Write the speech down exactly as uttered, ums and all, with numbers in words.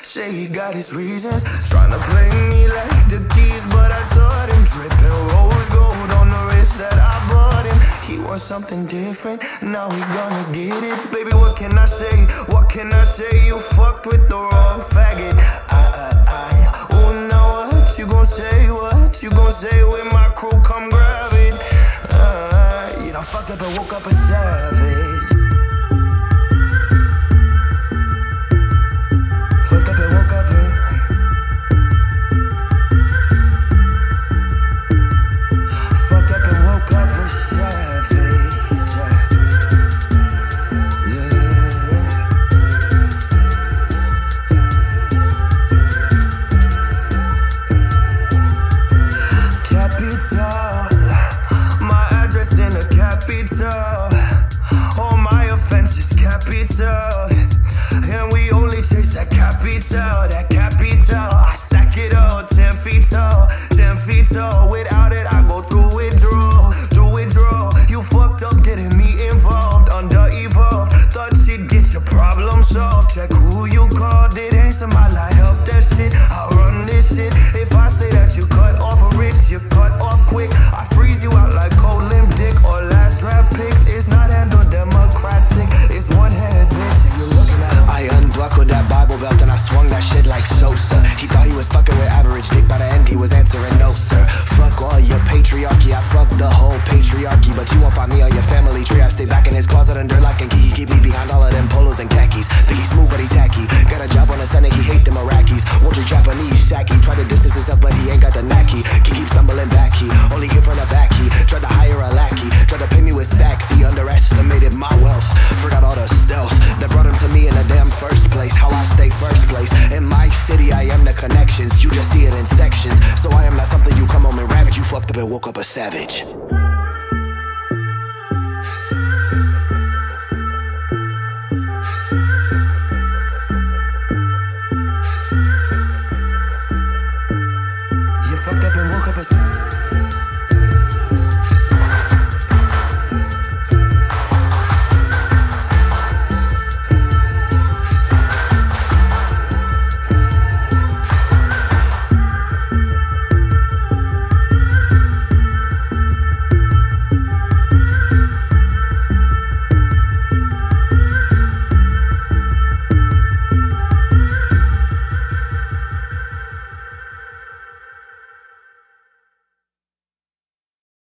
Say he got his reasons, tryna play me like the keys, but I taught him. Dripping rose gold on the wrist that I bought him. He wants something different, now he gonna get it. Baby, what can I say? What can I say? You fucked with the wrong faggot. I, I, I, oh, now what you gon' say? What you gon' say when my crew come grab it? Uh, you done fucked up and woke up a savage. Fucked up and woke up and Fucked up and woke up a savage. Yeah. Capital, my address in the capital. All my offenses capital. And we only chase that capital, that capital. I stack it all, ten feet tall, ten feet tall. Without it, I go through withdrawal, through withdrawal. You fucked up getting me involved, under evolved. Thought she'd get your problem solved. Check who you called, it ain't somebody like help that shit. I run this shit. If I say that you cut off a rich, you cut off quick. I freeze you out like cold limb dick or last draft picks. It's not handled democratic, it's one head bitch. And you're looking at him. I unbuckled that Bible belt and I swung that shit like Sosa. He thought he was fucking with average dick, by the end he was answering no sir. Fuck all your patriarchy, I fuck the whole patriarchy. But you won't find me on your family tree. I stay back in his closet under lock and key. He keep me behind all of them polos and khakis. Think he's smooth but he tacky. Got a job on the Senate, he hate them Iraqis. Won't you Japanese shacky? Try to distance himself but he ain't got the knacky. He keep stumbling back, he only here from the back. He tried to hire a lackey, tried to pay me with stacks. He underestimated my wealth, forgot all the stealth that brought him to me in the damn first place. How I stay first place in my city, I am the connections. You just see it in sections. So I am not something you come home and ravage. You fucked up and woke up a savage.